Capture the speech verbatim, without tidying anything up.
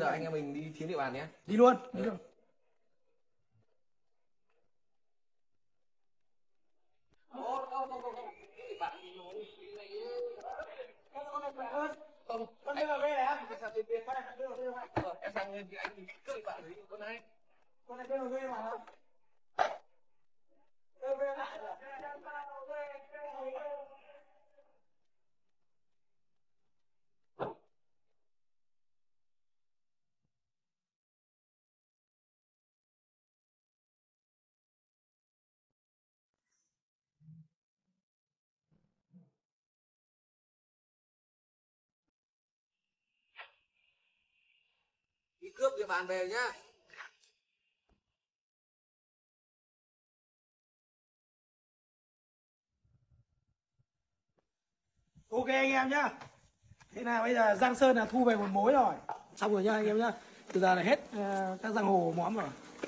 giờ anh em mình đi chiếm địa bàn nhé. Đi luôn, đi luôn. Không, con đưa về này á. Em sang bên kia, em sang bên kia anh cưỡi bạn đấy con này. Con này đưa về mà. Đưa về lại. Đi cướp địa bàn về nhá. Ok anh em nhá. Thế nào bây giờ Giang Sơn là thu về một mối rồi. Xong rồi nhá anh em nhá. Từ giờ là hết uh, các giang hồ móm rồi.